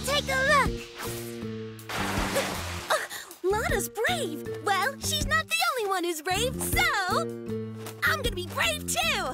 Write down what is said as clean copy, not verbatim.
take a look. Lana's brave. Well, she's not the only one who's brave, so I'm gonna be brave too.